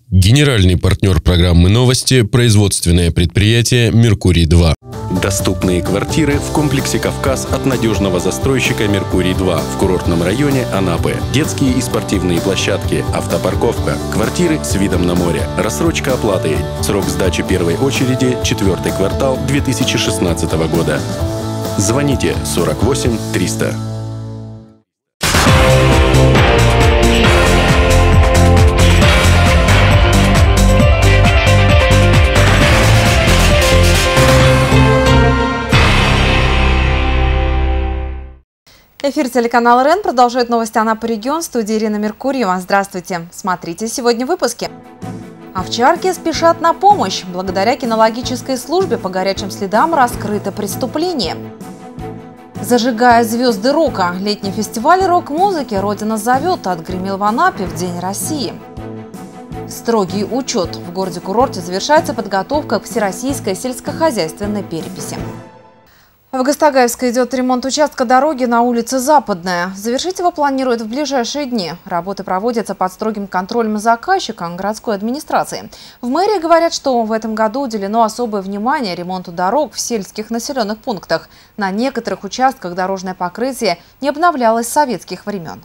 Генеральный партнер программы «Новости» – производственное предприятие «Меркурий-2». Доступные квартиры в комплексе «Кавказ» от надежного застройщика «Меркурий-2» в курортном районе Анапы. Детские и спортивные площадки, автопарковка, квартиры с видом на море, рассрочка оплаты. Срок сдачи первой очереди – 4-й квартал 2016 года. Звоните 48 300. Эфир телеканала РЕН продолжает новости Анапы регион. В студии Ирина Меркурьева. Здравствуйте. Смотрите сегодня в выпуске. Овчарки спешат на помощь. Благодаря кинологической службе по горячим следам раскрыто преступление. Зажигая звезды рока. Летний фестиваль рок-музыки «Родина зовет» отгремел в Анапе в День России. Строгий учет. В городе-курорте завершается подготовка к всероссийской сельскохозяйственной переписи. В Гастагаевской идет ремонт участка дороги на улице Западная. Завершить его планируют в ближайшие дни. Работы проводятся под строгим контролем заказчика городской администрации. В мэрии говорят, что в этом году уделено особое внимание ремонту дорог в сельских населенных пунктах. На некоторых участках дорожное покрытие не обновлялось с советских времен.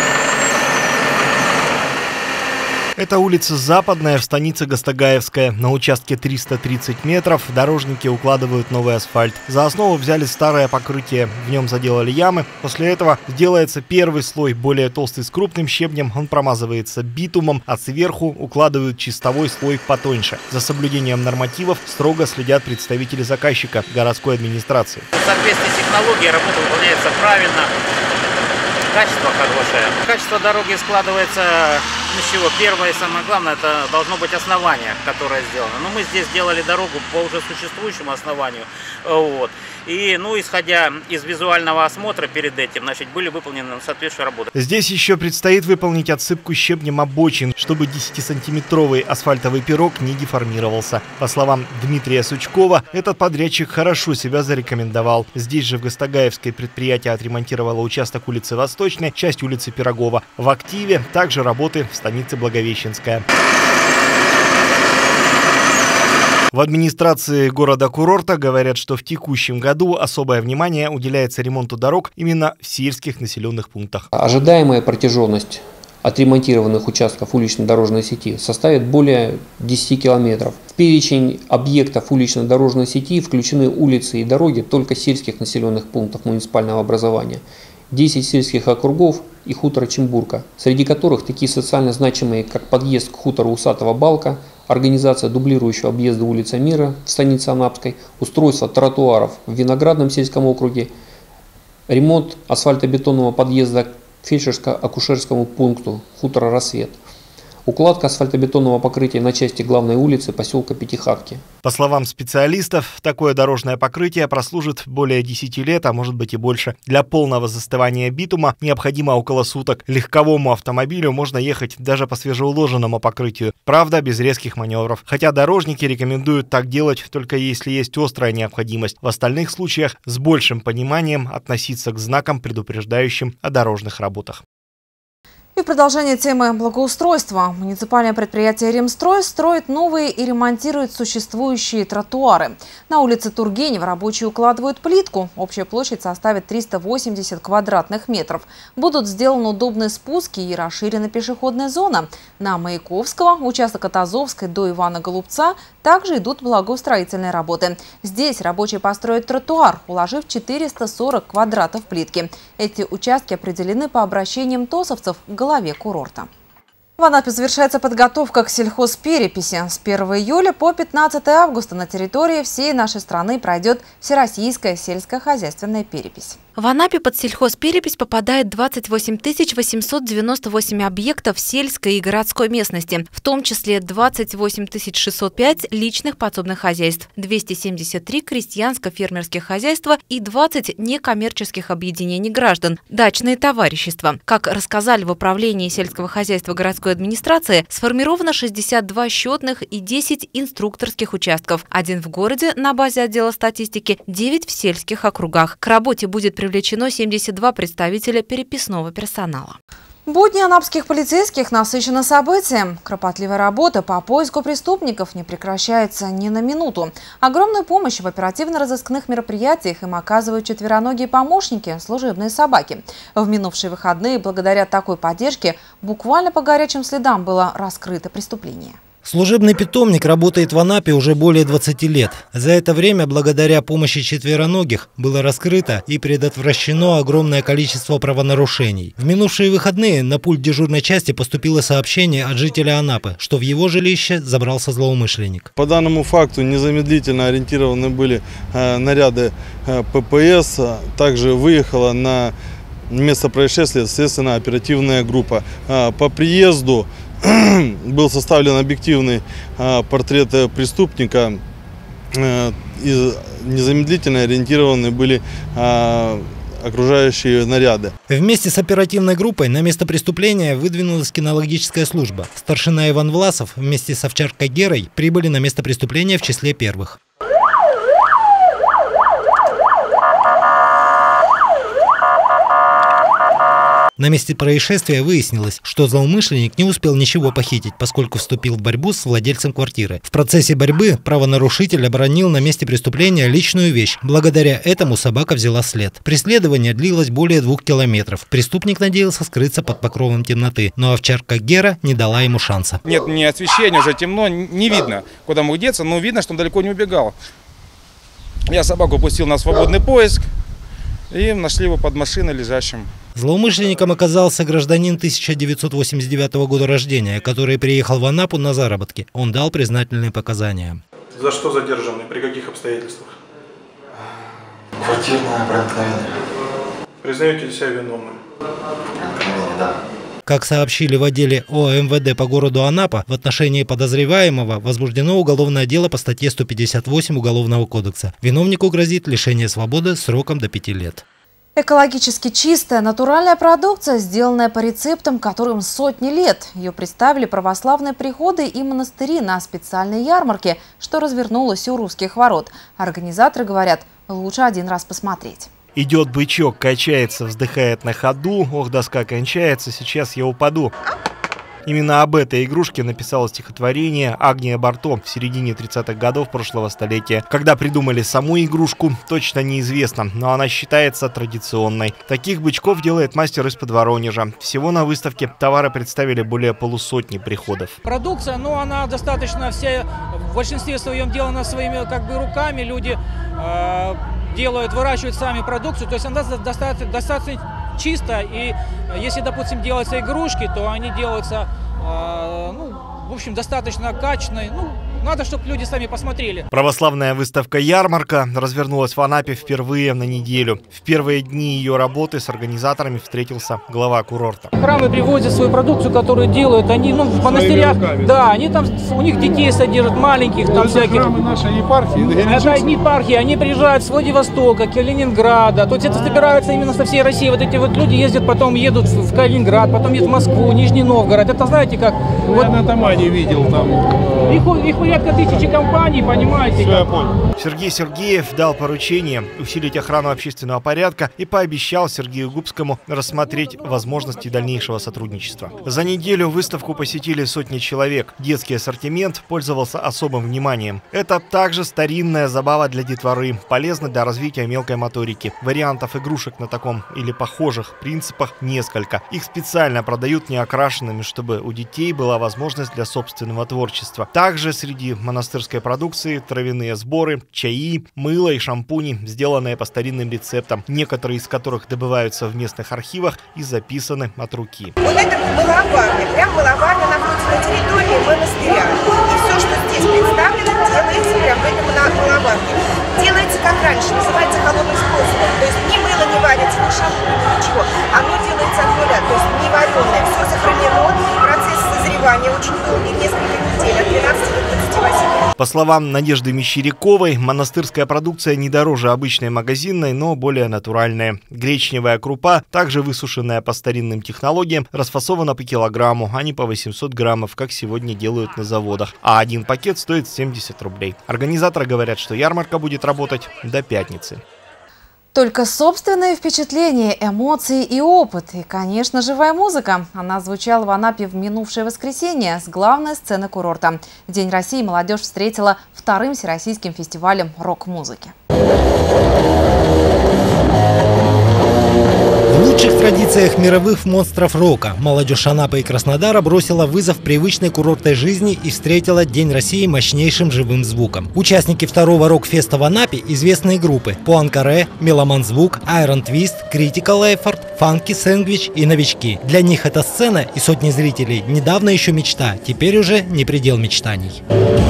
Это улица Западная в станице Гастагаевская. На участке 330 метров дорожники укладывают новый асфальт. За основу взяли старое покрытие, в нем заделали ямы. После этого делается первый слой, более толстый с крупным щебнем. Он промазывается битумом, а сверху укладывают чистовой слой потоньше. За соблюдением нормативов строго следят представители заказчика городской администрации. В соответствии с технологией работа выполняется правильно. Качество хорошее. Качество дороги складывается из чего? Первое и самое главное, это должно быть основание, которое сделано. Но мы здесь делали дорогу по уже существующему основанию. Вот. И, исходя из визуального осмотра перед этим, были выполнены соответствующие работы. Здесь еще предстоит выполнить отсыпку щебнем обочин, чтобы 10-сантиметровый асфальтовый пирог не деформировался. По словам Дмитрия Сучкова, этот подрядчик хорошо себя зарекомендовал. Здесь же в Гастагаевской предприятие отремонтировало участок улицы Восточной, часть улицы Пирогова. В активе также работы в станице Благовещенская. В администрации города-курорта говорят, что в текущем году особое внимание уделяется ремонту дорог именно в сельских населенных пунктах. Ожидаемая протяженность отремонтированных участков уличной дорожной сети составит более 10 километров. В перечень объектов уличной дорожной сети включены улицы и дороги только сельских населенных пунктов муниципального образования. 10 сельских округов и хутора Чембурка, среди которых такие социально значимые, как подъезд к хутору Усатого Балка, организация дублирующего объезда улицы Мира в станице Анапской, устройство тротуаров в Виноградном сельском округе, ремонт асфальтобетонного подъезда к фельдшерско-акушерскому пункту хутора Рассвет, укладка асфальтобетонного покрытия на части главной улицы поселка Пятихатки. По словам специалистов, такое дорожное покрытие прослужит более 10 лет, а может быть и больше. Для полного застывания битума необходимо около суток. Легковому автомобилю можно ехать даже по свежеуложенному покрытию. Правда, без резких маневров. Хотя дорожники рекомендуют так делать только если есть острая необходимость. В остальных случаях с большим пониманием относиться к знакам, предупреждающим о дорожных работах. И в продолжение темы благоустройства. Муниципальное предприятие «Ремстрой» строит новые и ремонтирует существующие тротуары. На улице Тургенева рабочие укладывают плитку. Общая площадь составит 380 квадратных метров. Будут сделаны удобные спуски и расширена пешеходная зона. На Маяковского, участок от Азовской до Ивана Голубца, также идут благоустроительные работы. Здесь рабочие построят тротуар, уложив 440 квадратов плитки. Эти участки определены по обращениям тосовцев к главе курорта. В Анапе завершается подготовка к сельхозпереписи. С 1 июля по 15 августа на территории всей нашей страны пройдет всероссийская сельскохозяйственная перепись. В Анапе под сельхозперепись попадает 28 898 объектов сельской и городской местности, в том числе 28 605 личных подсобных хозяйств, 273 крестьянско-фермерских хозяйства и 20 некоммерческих объединений граждан, дачные товарищества. Как рассказали в управлении сельского хозяйства городской администрации, сформировано 62 счетных и 10 инструкторских участков, 1 в городе на базе отдела статистики, 9 в сельских округах. К работе будет привлечено 72 представителя переписного персонала. Будни анапских полицейских насыщены событием. Кропотливая работа по поиску преступников не прекращается ни на минуту. Огромную помощь в оперативно-розыскных мероприятиях им оказывают четвероногие помощники – служебные собаки. В минувшие выходные благодаря такой поддержке буквально по горячим следам было раскрыто преступление. Служебный питомник работает в Анапе уже более 20 лет. За это время, благодаря помощи четвероногих, было раскрыто и предотвращено огромное количество правонарушений. В минувшие выходные на пульт дежурной части поступило сообщение от жителя Анапы, что в его жилище забрался злоумышленник. По данному факту незамедлительно ориентированы были наряды ППС. Также выехала на место происшествия следственная оперативная группа. По приезду был составлен объективный портрет преступника, и незамедлительно ориентированы были окружающие наряды. Вместе с оперативной группой на место преступления выдвинулась кинологическая служба. Старшина Иван Власов вместе с овчаркой Герой прибыли на место преступления в числе первых. На месте происшествия выяснилось, что злоумышленник не успел ничего похитить, поскольку вступил в борьбу с владельцем квартиры. В процессе борьбы правонарушитель обронил на месте преступления личную вещь. Благодаря этому собака взяла след. Преследование длилось более 2 километров. Преступник надеялся скрыться под покровом темноты, но овчарка Гера не дала ему шанса. Нет ни освещения, уже темно, не видно, куда мог деться, но видно, что он далеко не убегал. Я собаку пустил на свободный поиск и нашли его под машиной лежащим. Злоумышленником оказался гражданин 1989 года рождения, который приехал в Анапу на заработки. Он дал признательные показания. За что задержаны? При каких обстоятельствах? Квартирное проникновение. Признаете ли себя виновным? Проникновение, да. Как сообщили в отделе ОМВД по городу Анапа, в отношении подозреваемого возбуждено уголовное дело по статье 158 Уголовного кодекса. Виновнику грозит лишение свободы сроком до 5 лет. Экологически чистая, натуральная продукция, сделанная по рецептам, которым сотни лет. Ее представили православные приходы и монастыри на специальной ярмарке, что развернулось у Русских ворот. Организаторы говорят, лучше один раз посмотреть. Идет бычок, качается, вздыхает на ходу. Ох, доска кончается, сейчас я упаду. Именно об этой игрушке написала стихотворение Агния Барто в середине 30-х годов прошлого столетия. Когда придумали саму игрушку, точно неизвестно, но она считается традиционной. Таких бычков делает мастер из-под Воронежа. Всего на выставке товары представили более полусотни приходов. Продукция, она достаточно вся, в большинстве своем делана своими руками. Люди выращивают сами продукцию, то есть она достаточно чисто, и если, допустим, делаются игрушки, то они делаются, в общем, достаточно качественной. Надо, чтобы люди сами посмотрели. Православная выставка-ярмарка развернулась в Анапе впервые на неделю. В первые дни ее работы с организаторами встретился глава курорта. Храмы привозят свою продукцию, которую делают. Они, в монастырях, да, они там, у них детей содержат, маленьких, там всяких. Храмы нашей епархии. Это епархии, они приезжают с Владивостока, Калининграда. То есть это собираются именно со всей России. Вот эти вот люди ездят, потом едут в Калининград, потом едут в Москву, Нижний Новгород. Это знаете как? Я на Тамане видел там. Их порядка 1000 компаний, понимаете? Все, я понял. Сергей Сергеев дал поручение усилить охрану общественного порядка и пообещал Сергею Губскому рассмотреть возможности дальнейшего сотрудничества. За неделю выставку посетили сотни человек. Детский ассортимент пользовался особым вниманием. Это также старинная забава для детворы, полезна для развития мелкой моторики. Вариантов игрушек на таком или похожих принципах несколько. Их специально продают неокрашенными, чтобы у детей была возможность для собственного творчества. Также среди монастырской продукции травяные сборы, чаи, мыло и шампуни, сделанные по старинным рецептам, некоторые из которых добываются в местных архивах и записаны от руки. Вот это мыловарня, прям мыловарня находится на территории монастыря. И все, что здесь представлено, делается прям в этой мыловарне. Делается как раньше, называется холодным способом. То есть ни мыло не варится, ни шампунь, ничего. Оно делается от нуля, то есть не вареное. Все сохранено, процесс созревания очень долгий, несколько недель, от 12 до 28. По словам Надежды Мещеряковой, монастырская продукция не дороже обычной магазинной, но более натуральная. Гречневая крупа, также высушенная по старинным технологиям, расфасована по килограмму, а не по 800 граммов, как сегодня делают на заводах. А один пакет стоит 70 рублей. Организаторы говорят, что ярмарка будет работать до пятницы. Только собственные впечатления, эмоции и опыт. И, конечно, живая музыка. Она звучала в Анапе в минувшее воскресенье с главной сцены курорта. День России молодежь встретила вторым всероссийским фестивалем рок-музыки. В лучших традициях мировых монстров рока молодежь Анапы и Краснодара бросила вызов привычной курортной жизни и встретила День России мощнейшим живым звуком. Участники второго рок-феста в Анапе – известные группы Пуанкаре, Меломан Звук, Iron Twist, Critical Effort, Funky Sandwich и новички. Для них эта сцена и сотни зрителей недавно еще мечта, теперь уже не предел мечтаний.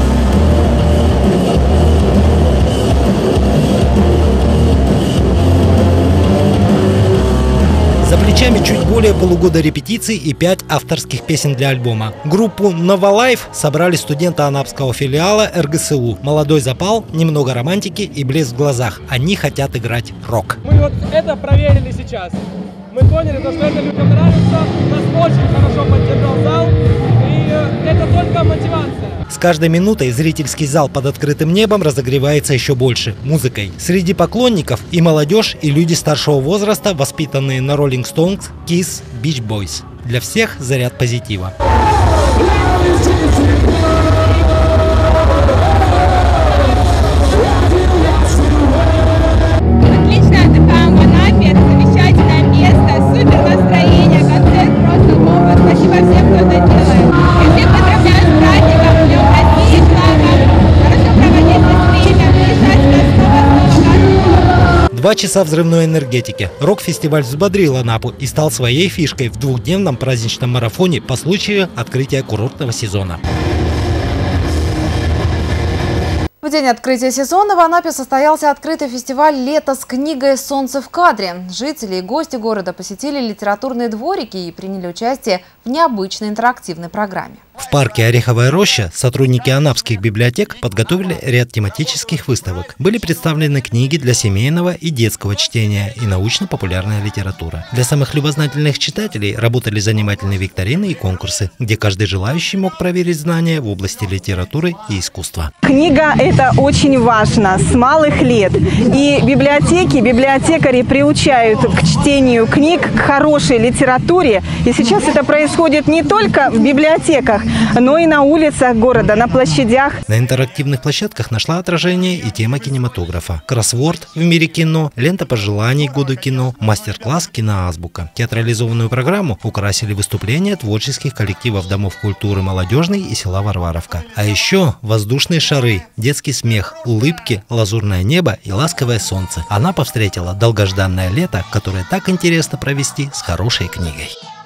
За плечами чуть более полугода репетиций и 5 авторских песен для альбома. Группу Nova Life собрали студенты анапского филиала РГСУ. Молодой запал, немного романтики и блеск в глазах. Они хотят играть рок. Мы вот это проверили сейчас. Мы поняли, что это людям нравится. Нас очень хорошо поддержал зал. И это только мотивация. С каждой минутой зрительский зал под открытым небом разогревается еще больше музыкой. Среди поклонников и молодежь, и люди старшего возраста, воспитанные на Rolling Stones, Kiss, Beach Boys. Для всех заряд позитива. Отлично отдыхаем в Анапе, это замечательное место, супер настроение, концерт просто бомба. Спасибо всем, кто это делает. И всех поздравляю с праздником, Днем России, хорошо проводить время, приезжать снова. 2 часа взрывной энергетики. Рок-фестиваль взбодрил Анапу и стал своей фишкой в двухдневном праздничном марафоне по случаю открытия курортного сезона. В день открытия сезона в Анапе состоялся открытый фестиваль «Лето с книгой «Солнце в кадре». Жители и гости города посетили литературные дворики и приняли участие в необычной интерактивной программе. В парке «Ореховая роща» сотрудники анапских библиотек подготовили ряд тематических выставок. Были представлены книги для семейного и детского чтения и научно-популярная литература. Для самых любознательных читателей работали занимательные викторины и конкурсы, где каждый желающий мог проверить знания в области литературы и искусства. Книга – это очень важно с малых лет. И библиотекари приучают к чтению книг, к хорошей литературе. И сейчас это происходит не только в библиотеках, но и на улицах города, на площадях. На интерактивных площадках нашла отражение и тема кинематографа. Кроссворд в мире кино, лента пожеланий к году кино, мастер-класс «Киноазбука». Театрализованную программу украсили выступления творческих коллективов Домов культуры «Молодежный» и села Варваровка. А еще воздушные шары, детский смех, улыбки, лазурное небо и ласковое солнце. Анапа встретила долгожданное лето, которое так интересно провести с хорошей книгой.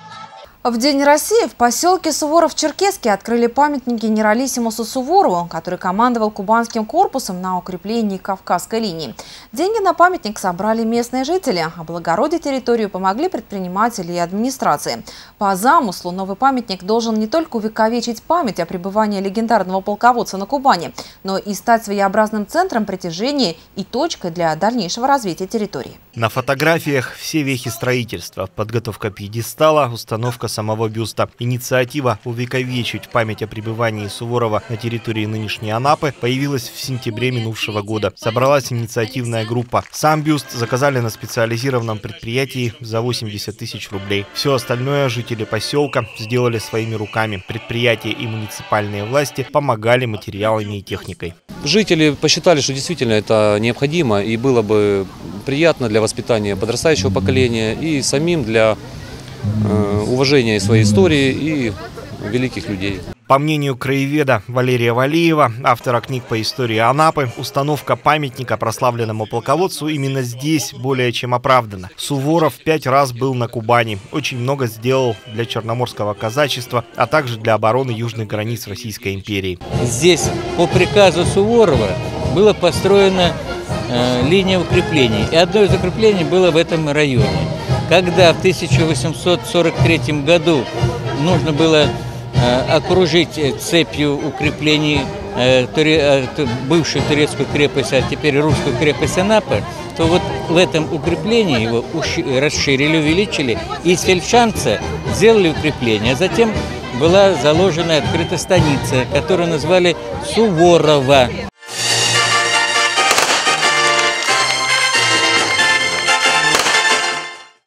В День России в поселке Суворов-Черкесский открыли памятник генералиссимусу Суворову, который командовал кубанским корпусом на укреплении Кавказской линии. Деньги на памятник собрали местные жители. Облагородить территорию помогли предприниматели и администрации. По замыслу новый памятник должен не только увековечить память о пребывании легендарного полководца на Кубани, но и стать своеобразным центром притяжения и точкой для дальнейшего развития территории. На фотографиях все вехи строительства, подготовка пьедестала, установка самого бюста. Инициатива увековечить память о пребывании Суворова на территории нынешней Анапы появилась в сентябре минувшего года. Собралась инициативная группа. Сам бюст заказали на специализированном предприятии за 80 тысяч рублей. Все остальное жители поселка сделали своими руками. Предприятия и муниципальные власти помогали материалами и техникой. Жители посчитали, что действительно это необходимо и было бы приятно для воспитания подрастающего поколения и самим для уважения своей истории и великих людей. По мнению краеведа Валерия Валиева, автора книг по истории Анапы, установка памятника прославленному полководцу именно здесь более чем оправдана. Суворов 5 раз был на Кубани, очень много сделал для черноморского казачества, а также для обороны южных границ Российской империи. Здесь по приказу Суворова была построена линия укреплений, и одно из укреплений было в этом районе. Когда в 1843 году нужно было окружить цепью укреплений бывшую турецкую крепость, а теперь русскую крепость Анапы, то вот в этом укреплении его расширили, увеличили, и из Фельдшанца сделали укрепление. А затем была заложена и открыта станица, которую назвали Суворова.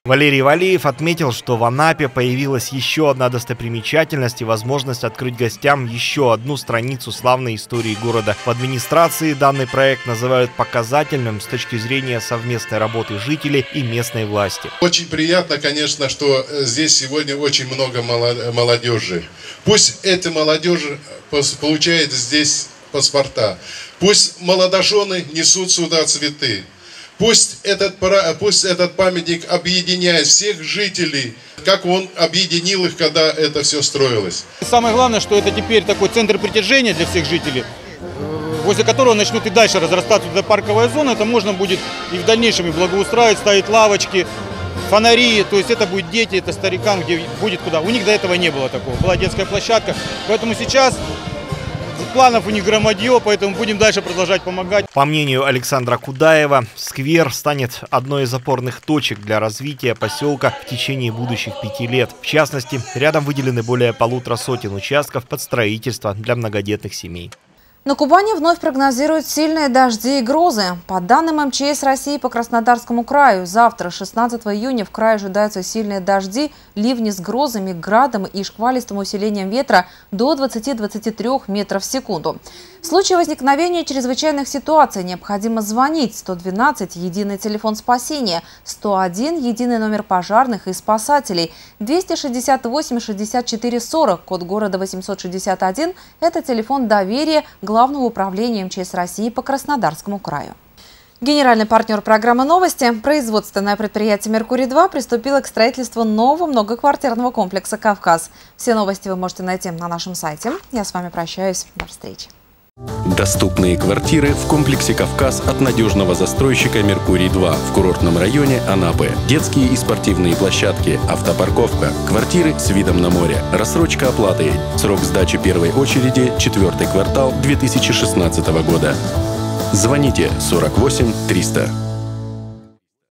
Валерий Валеев отметил, что в Анапе появилась еще одна достопримечательность и возможность открыть гостям еще одну страницу славной истории города. В администрации данный проект называют показательным с точки зрения совместной работы жителей и местной власти. Очень приятно, конечно, что здесь сегодня очень много молодежи. Пусть эта молодежь получает здесь паспорта. Пусть молодожены несут сюда цветы. Пусть этот памятник объединяет всех жителей, как он объединил их, когда это все строилось. Самое главное, что это теперь такой центр притяжения для всех жителей, возле которого начнут и дальше разрастаться эта парковая зона. Это можно будет и в дальнейшем и благоустраивать, ставить лавочки, фонари. То есть это будет дети, это старикам, где будет куда. У них до этого не было такого. Была детская площадка. Поэтому сейчас планов у них громадье, поэтому будем дальше продолжать помогать. По мнению Александра Кудаева, сквер станет одной из опорных точек для развития поселка в течение будущих 5 лет. В частности, рядом выделены более 150 участков под строительство для многодетных семей. На Кубани вновь прогнозируют сильные дожди и грозы. По данным МЧС России по Краснодарскому краю, завтра, 16 июня, в крае ожидаются сильные дожди, ливни с грозами, градом и шквалистым усилением ветра до 20-23 метров в секунду. В случае возникновения чрезвычайных ситуаций необходимо звонить 112 – единый телефон спасения, 101 – единый номер пожарных и спасателей, 268 64 40, код города 861 – это телефон доверия Главного управления МЧС России по Краснодарскому краю. Генеральный партнер программы «Новости», производственное предприятие «Меркурий-2» приступило к строительству нового многоквартирного комплекса «Кавказ». Все новости вы можете найти на нашем сайте. Я с вами прощаюсь. До встречи. Доступные квартиры в комплексе «Кавказ» от надежного застройщика «Меркурий-2» в курортном районе Анапы. Детские и спортивные площадки, автопарковка, квартиры с видом на море, рассрочка оплаты. Срок сдачи первой очереди – 4-й квартал 2016 года. Звоните 48 300.